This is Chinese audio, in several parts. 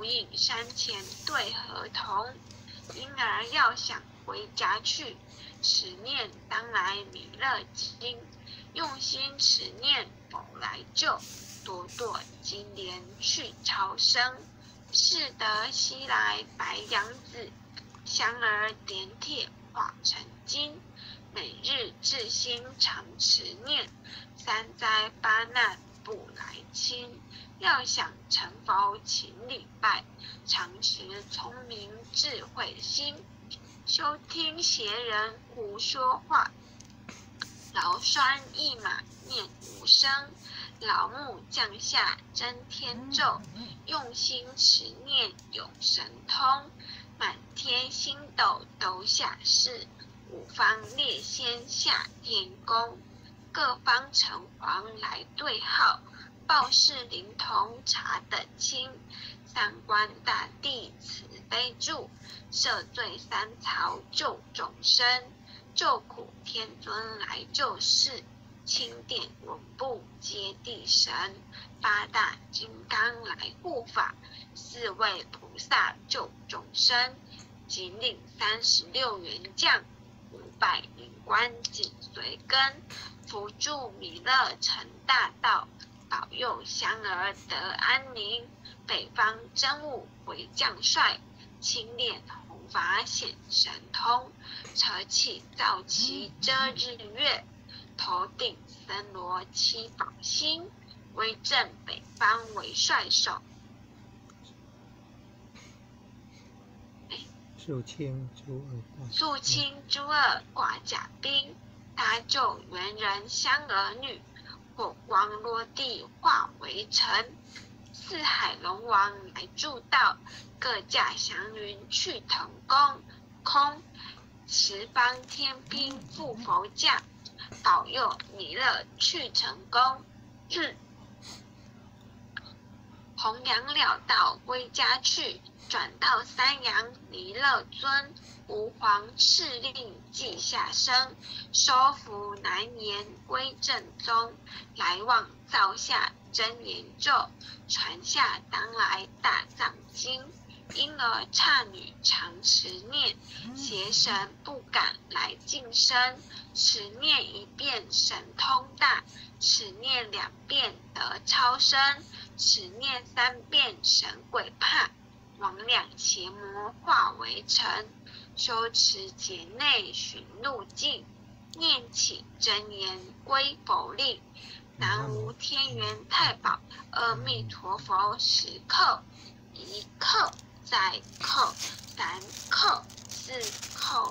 无影山前对河童。因儿要想回家去，此念当来弥勒经。用心此念否来救，朵朵金莲去超生。是得西来白杨子，香儿点铁化成金。每日至心常持念，三灾八难不来侵。要想成佛请礼拜，常持聪明智慧心。休听邪人胡说话，劳酸一马念无声。老木降下真天咒，用心持念有神通。满天星斗都下世，五方列仙下天宫。各方城隍来对号，报事灵童查得清。三官大帝慈悲助，赦罪三曹救众生。救苦天尊来救世，钦点文部接地神。八大金刚来护法，四位菩萨救众生。仅领36员将，500灵官紧随跟。扶助弥勒成大道，保佑香儿得安宁。北方真武为将帅，青练弘法显神通。扯起皂旗遮日月，头顶森罗七宝星。威震北方为帅首， 肃清诸恶挂甲兵。搭救猿人香儿女，火光落地化为尘。四海龙王来助道，各驾祥云去腾空。十方天兵赴佛驾，保佑弥勒去成功。弘扬了道归家去，转到三阳弥勒尊。吾皇敕令记下生，收服南延归正宗。来往造下真言咒，传下当来大藏经。因而刹女常持念，邪神不敢来近身。此念一遍神通大，此念2遍得超生，此念3遍神鬼怕。魍魉邪魔化为尘，修持劫内寻路径。念起真言归佛令，南无天元太保阿弥陀佛10叩，1叩再叩，3叩4叩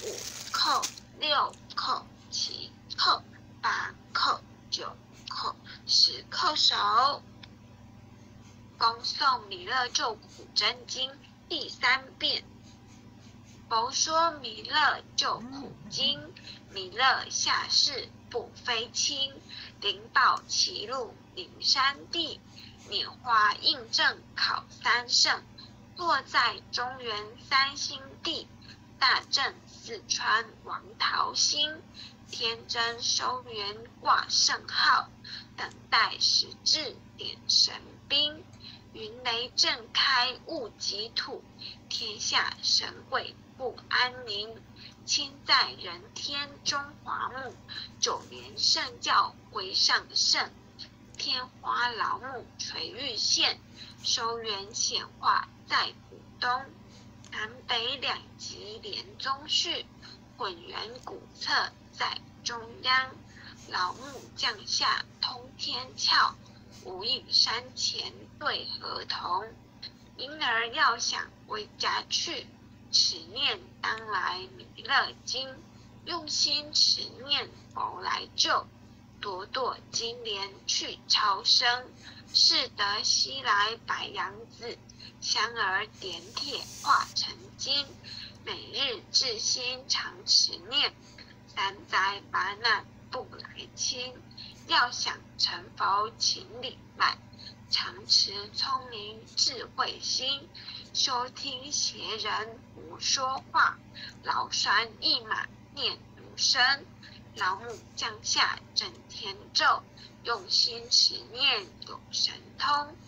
5叩6叩7叩8叩9叩10叩手。恭诵弥勒救苦真经第3遍。佛说弥勒救苦经，弥勒下世不非轻。灵宝齐入灵山地，拈花印证考三圣。落在中原三星地，大正四川王桃心。天真收元挂圣号，等待时至点神兵。云雷震开雾极土，天下神鬼不安宁。亲在人天中华木，9连圣教归上圣。天花老母垂玉线，收元显化在古东。南北2极连宗序，混元古册在中央。老母降下通天窍，无影山前对河童。因儿要想回家去，此念当来弥勒经。用心持念佛来救，朵朵金莲去超生。是得西来白杨子，香儿点铁化成金。每日至心常持念，三灾八难不来侵。要想成佛请礼拜，常持聪明智慧心。休听邪人胡说话，劳酸一马念无声。老母降下真天咒，用心持念有神通。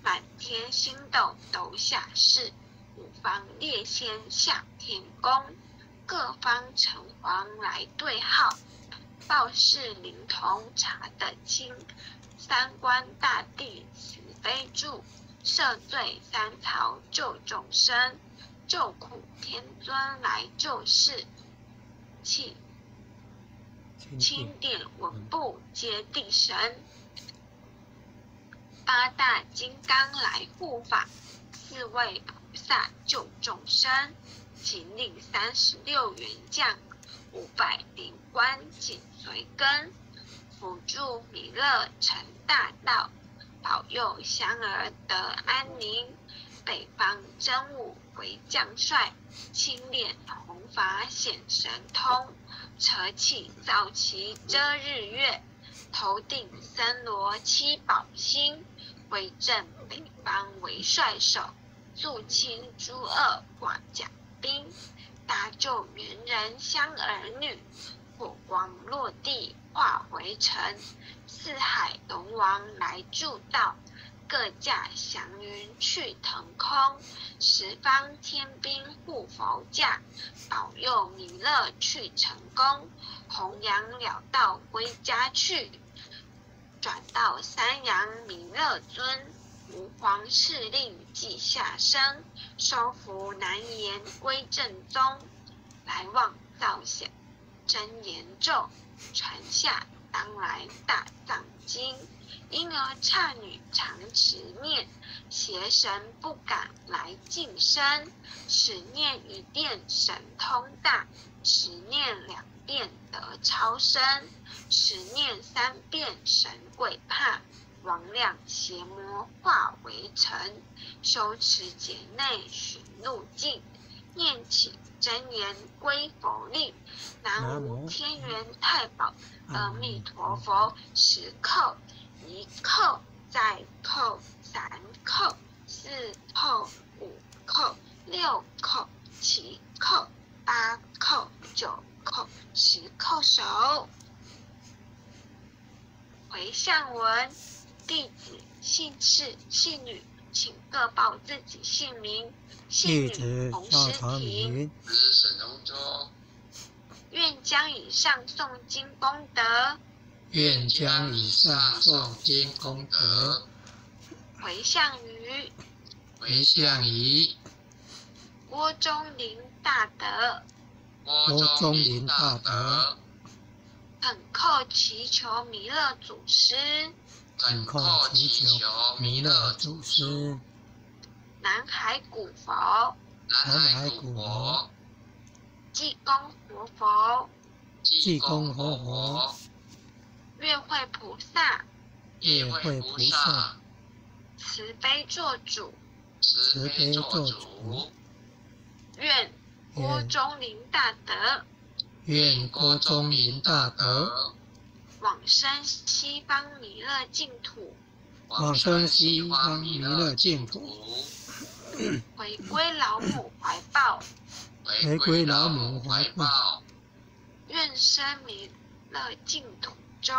满天星斗都下世，五方列仙下天宫，各方城隍来对号，报事灵童查得清，三官大帝慈悲助，赦罪三曹救众生，救苦天尊来救世，钦点文部接地神，八大金刚来护法，四位菩萨救众生，请领36员将，500灵官紧随跟，辅助弥勒成大道，保佑香儿得安宁。北方真武为将帅，青脸红发显神通，扯起皂旗遮日月，头顶森罗七宝星，威震北方为帅手，肃清诸恶挂甲兵，搭救猿人香儿女，火光落地化回尘，四海龙王来助道，各驾祥云去腾空，十方天兵护佛驾，保佑弥勒去成功，弘扬了道归家去，转到三阳弥勒尊，吾皇敕令即下生，收服难言归正宗，来往造响真言咒，传下当来大藏经，因而刹女常持念，邪神不敢来近身，10念1遍神通大，10念2遍得超生，10念3遍神鬼怕，魍魉邪魔化为尘，修持劫内寻路径，念起真言归佛令，南无天元太保阿弥陀佛，10叩，1叩，再叩，3叩，4叩，5叩，6叩，7叩，8叩，9叩，10叩首。回向文：弟子姓氏、姓女，请各报自己姓名。姓女洪诗婷， 沈荣洲。 愿将以上诵经功德， 愿将以上诵经功德， 回向于郭中林大德，恳叩祈求弥勒祖师，南海古佛，济公活佛，月会菩萨，慈悲做主，愿郭中林大德，往生西方弥勒净土，回归老母怀抱，愿生弥勒净土中，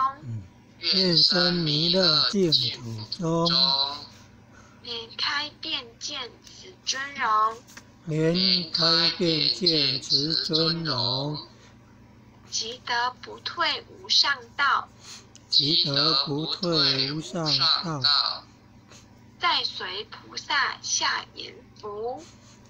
免开便见此尊荣，即得不退无上道，再随菩萨下阎浮，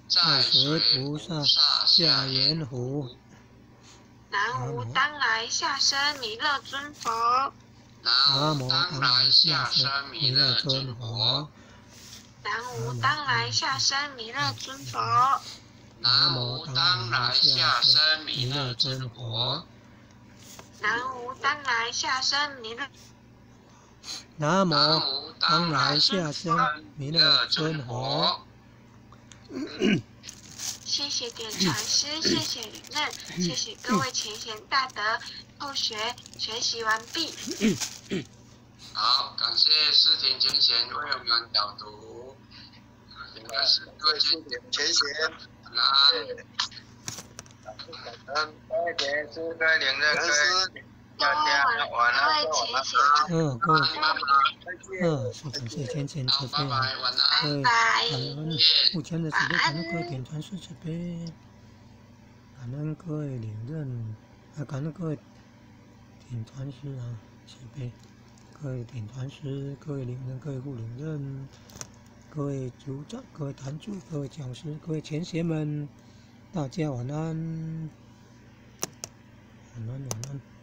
南无当来下生弥勒尊佛， 南无当来下生弥勒尊佛， 南无当来下生弥勒尊佛， 南无当来下生弥勒尊佛， 南无当来下生弥勒， 南无当来下生弥勒尊佛。 谢谢点传师，谢谢领任，谢谢各位前贤大德，后学学习完毕。 好，感谢诗婷前贤为我们导读。开始，各位前贤，来，各位领任， 大家晚安，晚安。 各位， 拜拜。 是感谢浅浅慈悲拜拜，晚安。 各位感恩目前的慈悲，感恩各位点传师慈悲，感恩各位领任，感恩各位点传师慈悲，各位点传师，各位领任，各位副领任，各位组长，各位坛主，各位讲师，各位前贤们，大家晚安，晚安，晚安。